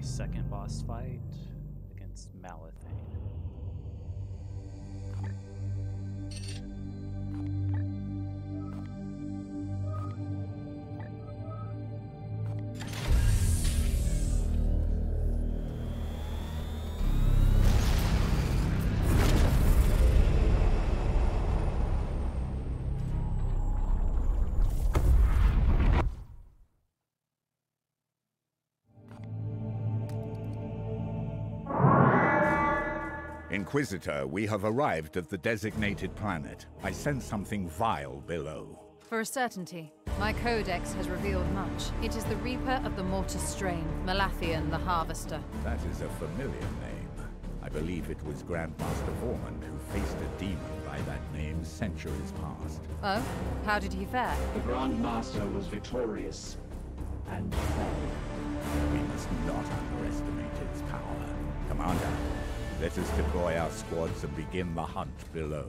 second boss fight against Malathian. Inquisitor, we have arrived at the designated planet. I sense something vile below. For a certainty, my codex has revealed much. It is the Reaper of the Mortus strain, Malathian the Harvester. That is a familiar name. I believe it was Grandmaster Vormund who faced a demon by that name centuries past. Oh? How did he fare? The Grandmaster was victorious and fell. We must not underestimate its power. Commander, let us deploy our squads and begin the hunt below.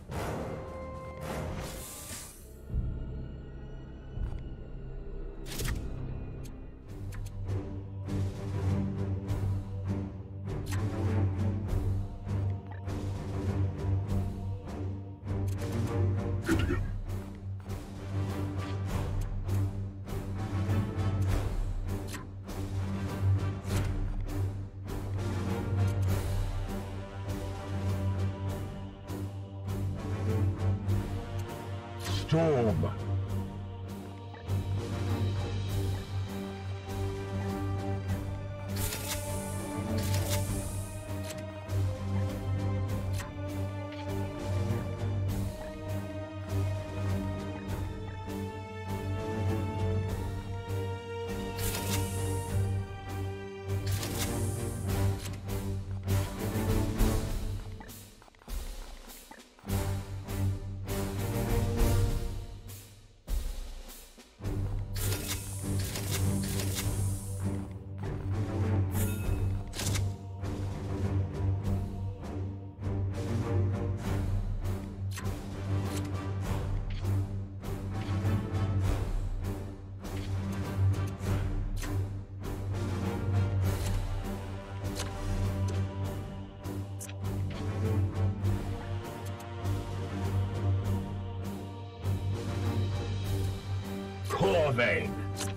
Storm. Corvain.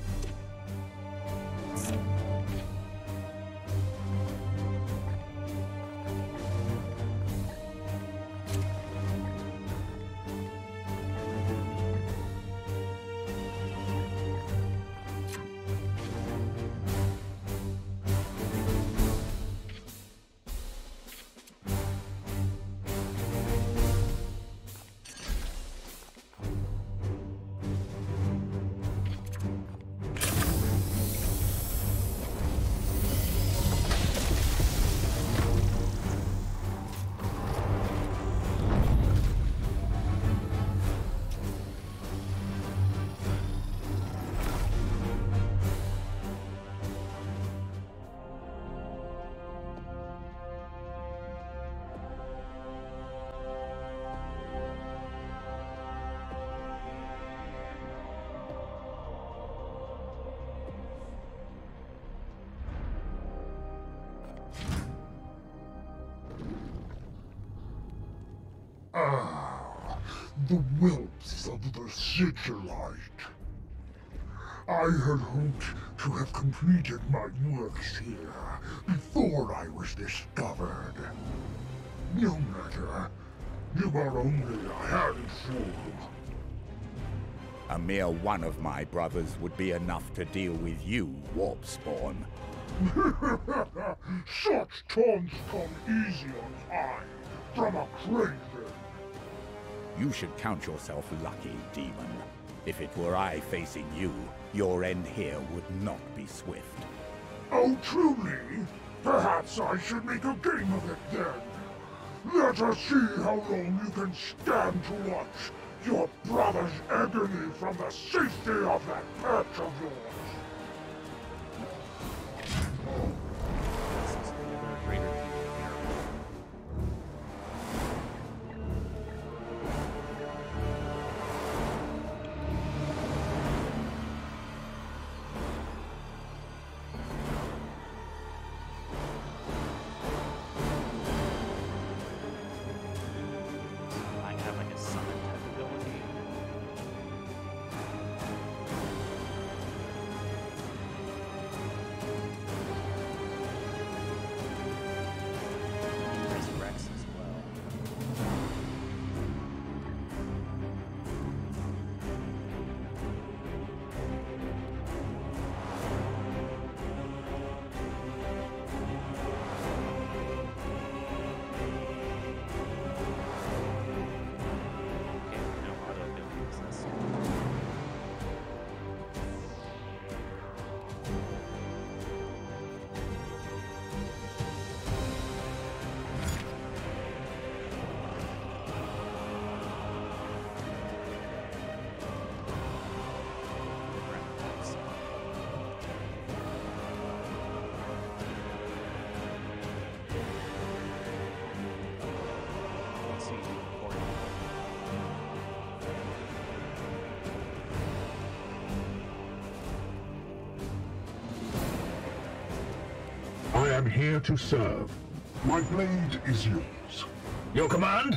Ah, the whelps of the Sigillite. I had hoped to have completed my works here before I was discovered. No matter, you are only a handful. A mere one of my brothers would be enough to deal with you, warp spawn. Such taunts come easy on high from a craven. You should count yourself lucky, demon. If it were I facing you, your end here would not be swift. Oh, truly? Perhaps I should make a game of it then. Let us see how long you can stand to watch your brother's agony from the safety of that perch of yours. am here to serve. My blade is yours. Your command?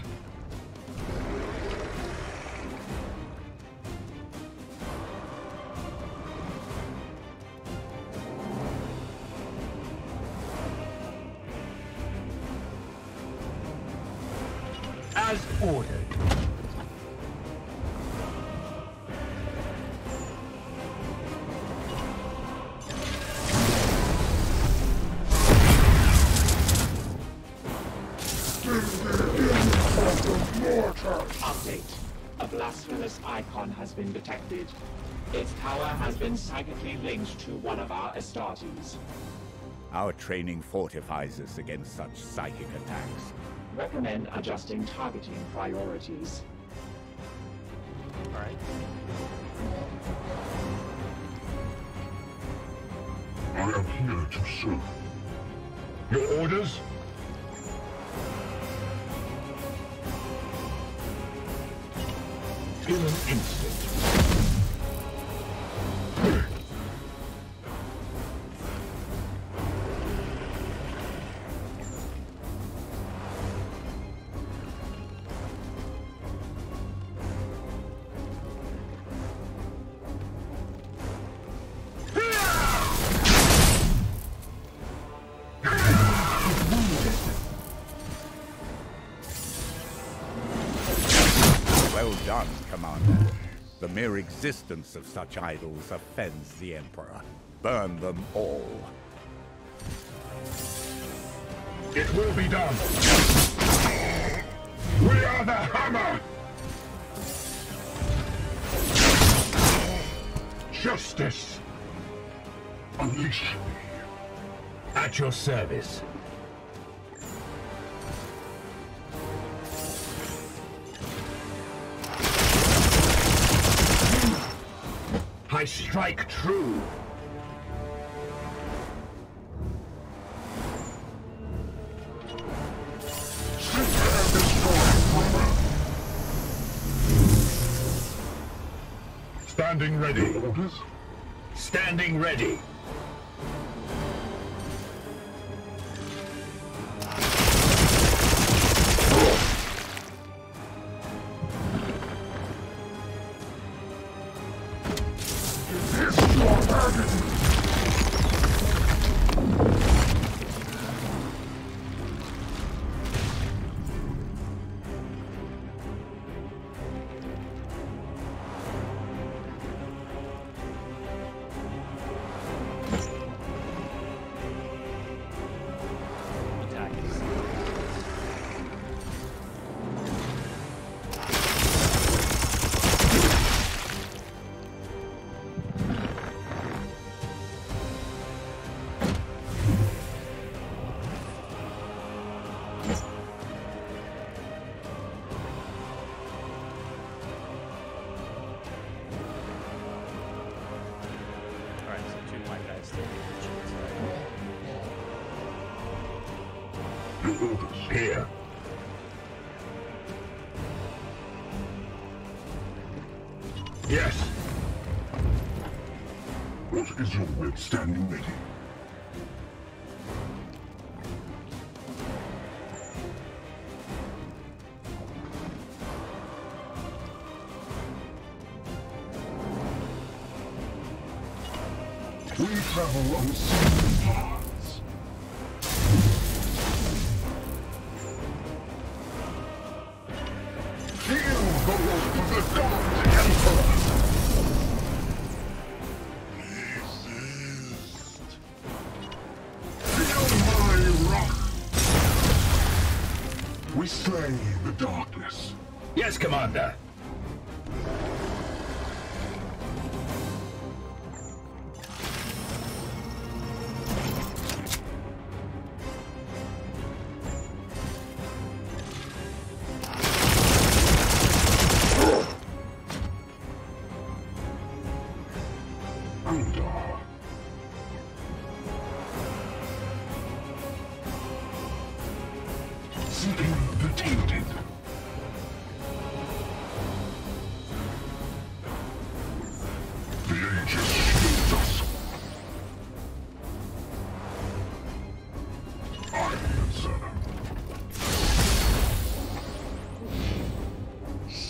As ordered. Update. A blasphemous icon has been detected. Its power has been psychically linked to one of our Astartes. Our training fortifies us against such psychic attacks. Recommend adjusting targeting priorities. Alright. I am here to serve. Your orders? In an instant. Well done, Commander. The mere existence of such idols offends the Emperor. Burn them all. It will be done. We are the hammer! Justice! Unleash me. At your service. I strike true. Standing ready. Orders? Standing ready. Attack is. Alright, so two of my guys still need to choose, right? Your orders. Here. Yes. What is your will? Standing ready. We travel unseen paths. Feel the wrath of the Dark Emperor! Resist. Feel my wrath! We slay the darkness. Yes, Commander. Andar. Seeking the tainted. The ages shield us.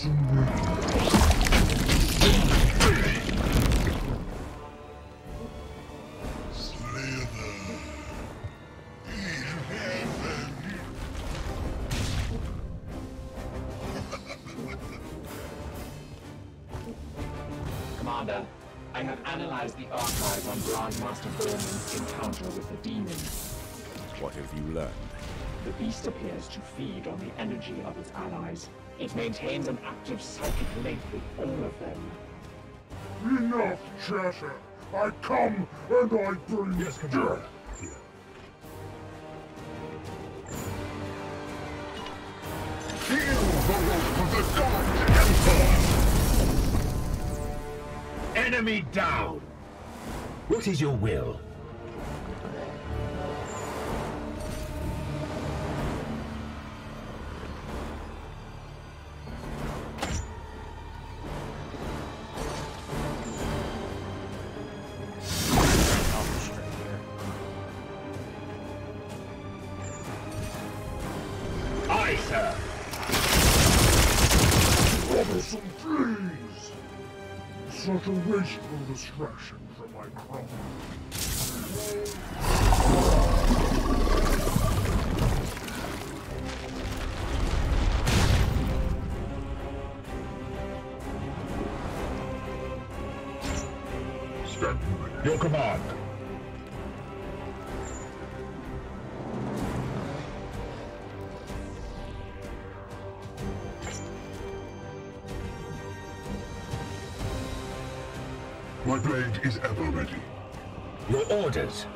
Commander, I have analyzed the archive on Grandmaster Borman's encounter with the demon. What have you learned? The beast appears to feed on the energy of its allies. It maintains an active psychic link with all of them. Enough chatter! I come and I bring death! Feel the wrath of the gods, Emperor! Enemy down! What is your will? Aye, sir! Troublesome trees! Such a wasteful distraction from my crown. Your command. My blade is ever ready. Your orders.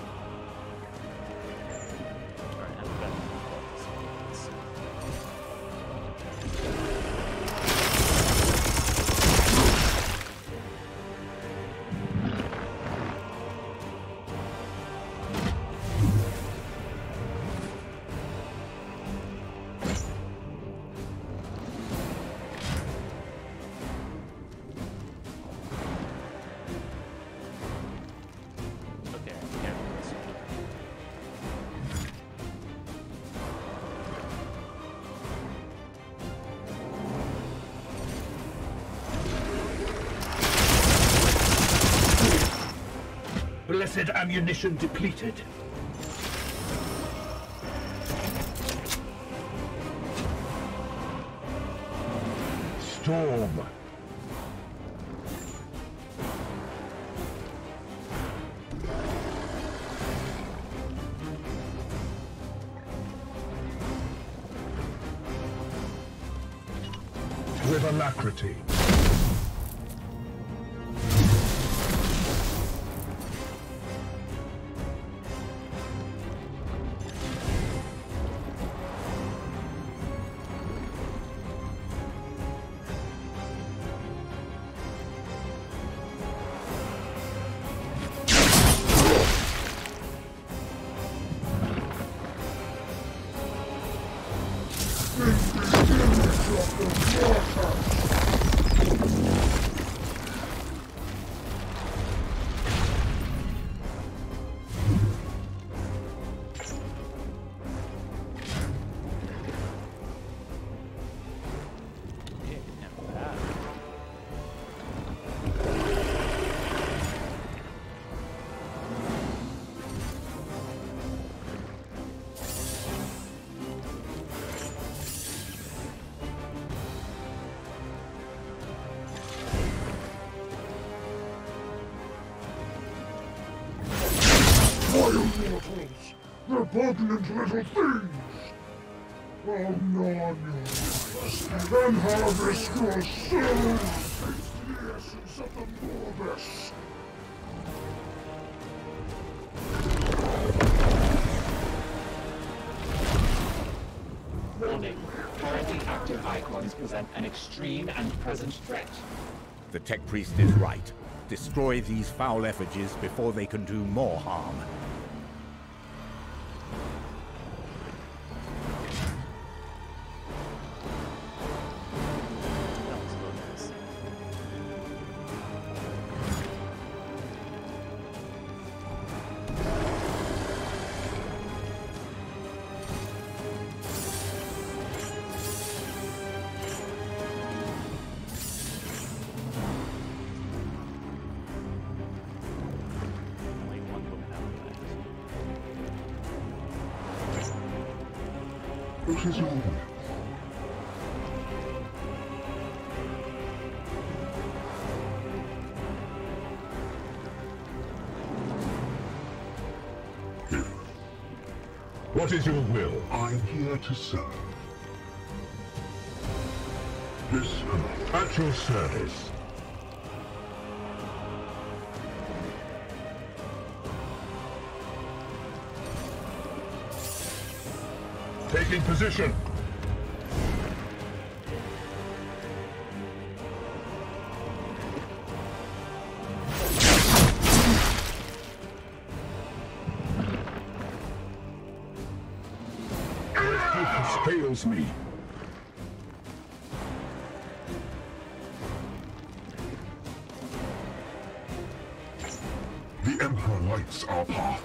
Blessed ammunition depleted. Storm. With alacrity. Mortals! Repugnant little things! I'll gnaw on your lives and harvest your souls! Taste the essence of the Mortus! Warning. Currently active icons present an extreme and present threat. The tech priest is right. Destroy these foul effigies before they can do more harm. What is your will? What is your will? I'm here to serve. This At your service. Taking position. focus fails me. The Emperor lights our path.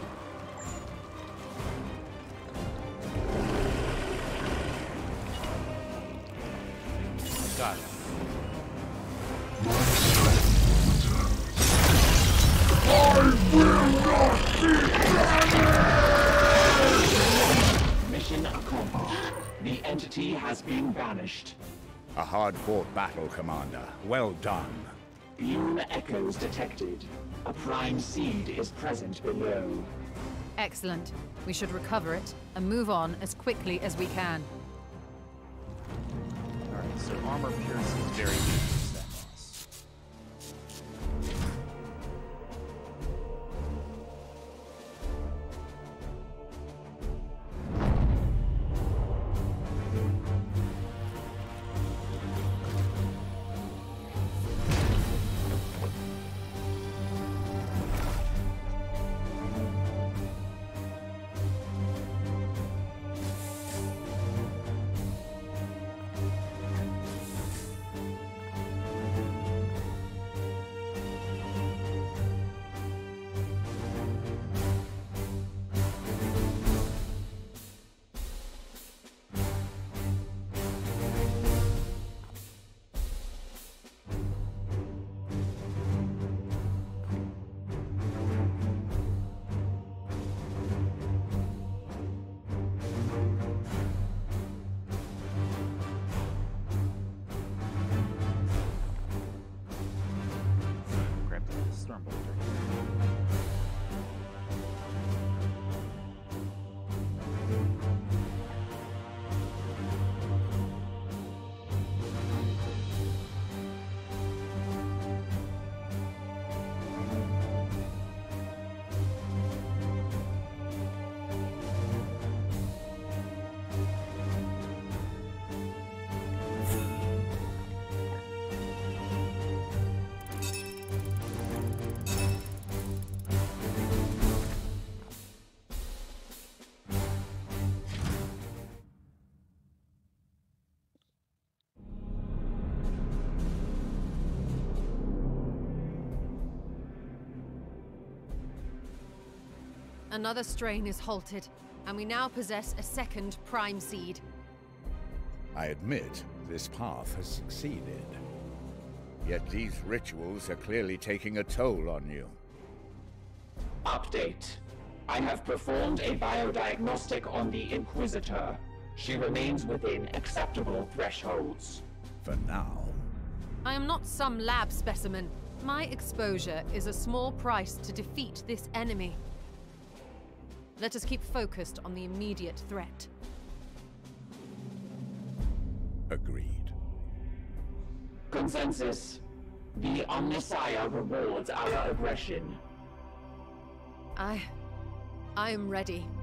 Got it. Mission accomplished. The entity has been banished. A hard-fought battle, Commander. Well done. Fume echoes detected. A prime seed is present below. Excellent. We should recover it and move on as quickly as we can. Alright, so armor piercing is very weak to that loss. Grab the storm bolter. Another strain is halted, and we now possess a second prime seed. I admit, this path has succeeded. Yet these rituals are clearly taking a toll on you. Update. I have performed a biodiagnostic on the Inquisitor. She remains within acceptable thresholds. For now. I am not some lab specimen. My exposure is a small price to defeat this enemy. Let us keep focused on the immediate threat. Agreed. Consensus. The Omnissiah rewards our aggression. I am ready.